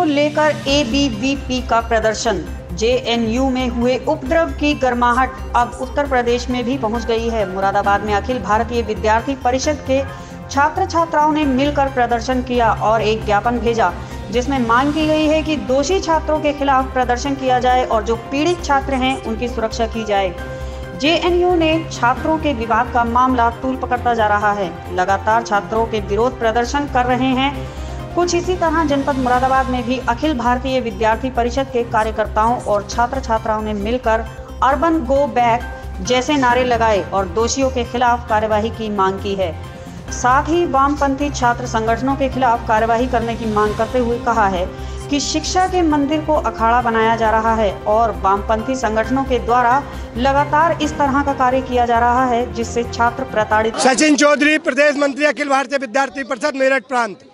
को लेकर एबीवीपी का प्रदर्शन। जेएनयू में हुए उपद्रव की गर्माहट अब उत्तर प्रदेश में भी पहुंच गई है। मुरादाबाद में अखिल भारतीय विद्यार्थी परिषद के छात्र छात्राओं ने मिलकर प्रदर्शन किया और एक ज्ञापन भेजा, जिसमें मांग की गई है कि दोषी छात्रों के खिलाफ प्रदर्शन किया जाए और जो पीड़ित छात्र हैं उनकी सुरक्षा की जाए। जेएनयू ने छात्रों के विवाद का मामला तूल पकड़ता जा रहा है। लगातार छात्रों के विरोध प्रदर्शन कर रहे हैं। कुछ इसी तरह जनपद मुरादाबाद में भी अखिल भारतीय विद्यार्थी परिषद के कार्यकर्ताओं और छात्र छात्राओं ने मिलकर अर्बन गो बैक जैसे नारे लगाए और दोषियों के खिलाफ कार्यवाही की मांग की है। साथ ही वामपंथी छात्र संगठनों के खिलाफ कार्यवाही करने की मांग करते हुए कहा है कि शिक्षा के मंदिर को अखाड़ा बनाया जा रहा है और वामपंथी संगठनों के द्वारा लगातार इस तरह का कार्य किया जा रहा है, जिससे छात्र प्रताड़ित। सचिन चौधरी, प्रदेश मंत्री, अखिल भारतीय विद्यार्थी परिषद, मेरठ प्रांत।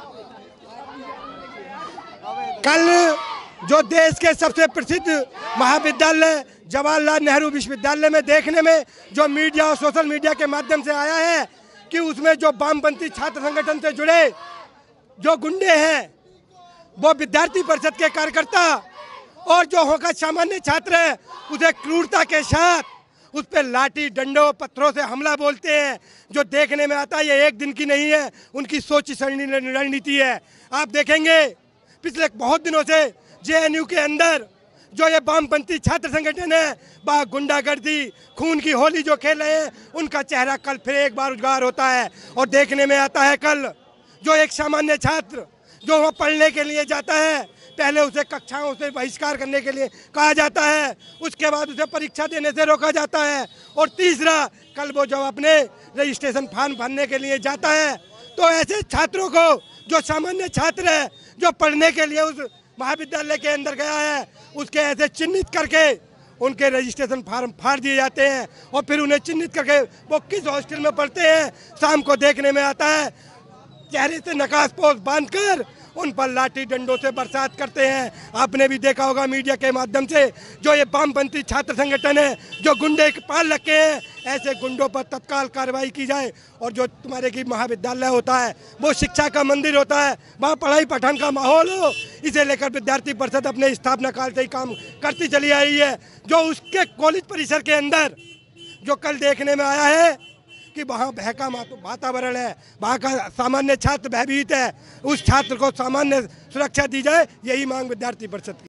कल जो देश के सबसे प्रसिद्ध महाविद्यालय जवाहरलाल नेहरू विश्वविद्यालय में देखने में जो मीडिया और सोशल मीडिया के माध्यम से आया है कि उसमें जो वामपंथी छात्र संगठन से जुड़े जो गुंडे हैं वो विद्यार्थी परिषद के कार्यकर्ता और जो होकर सामान्य छात्र है उसे क्रूरता के साथ उस पर लाठी डंडों पत्थरों से हमला बोलते हैं। जो देखने में आता है ये एक दिन की नहीं है, उनकी सोची रणनीति है। आप देखेंगे पिछले बहुत दिनों से जेएनयू के अंदर जो ये वामपंथी छात्र संगठन है वह गुंडागर्दी खून की होली जो खेल रहे हैं उनका चेहरा कल फिर एक बार उजागर होता है। और देखने में आता है कल जो एक सामान्य छात्र जो वहाँ पढ़ने के लिए जाता है, पहले उसे कक्षाओं से बहिष्कार करने के लिए कहा जाता है, उसके बाद उसे परीक्षा देने से रोका जाता है, और तीसरा कल वो जब अपने रजिस्ट्रेशन फॉर्म भरने के लिए जाता है तो ऐसे छात्रों को जो सामान्य छात्र है जो पढ़ने के लिए उस महाविद्यालय के अंदर गया है उसके ऐसे चिन्हित करके उनके रजिस्ट्रेशन फॉर्म फाड़ दिए जाते हैं और फिर उन्हें चिन्हित करके वो किस हॉस्टल में पढ़ते हैं शाम को देखने में आता है चेहरे से नकाश पोश बांधकर उन पर लाठी डंडों से बरसात करते हैं। आपने भी देखा होगा मीडिया के माध्यम से जो ये वामपंथी छात्र संगठन है जो गुंडे पाल रखे हैं, ऐसे गुंडों पर तत्काल कार्रवाई की जाए। और जो तुम्हारे की महाविद्यालय होता है वो शिक्षा का मंदिर होता है, वहाँ पढ़ाई पठन का माहौल हो, इसे लेकर विद्यार्थी परिषद अपने स्थापना काल से ही काम करती चली आ रही है। जो उसके कॉलेज परिसर के अंदर जो कल देखने में आया है कि वहाँ भय का वातावरण है, वहाँ का सामान्य छात्र भयभीत है, उस छात्र को सामान्य सुरक्षा दी जाए, यही मांग विद्यार्थी परिषद की।